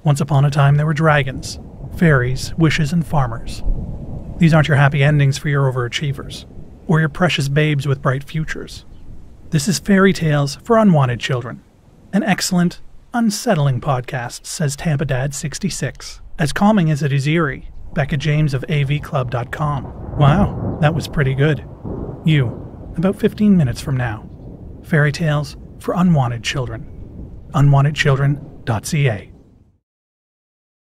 Once upon a time there were dragons, fairies, wishes, and farmers. These aren't your happy endings for your overachievers, or your precious babes with bright futures. This is Fairy Tales for Unwanted Children, an excellent, unsettling podcast, says Tampa Dad 66. As calming as it is eerie, Becca James of avclub.com. Wow, that was pretty good. You, about 15 minutes from now. Fairy Tales for Unwanted Children. unwantedchildren.ca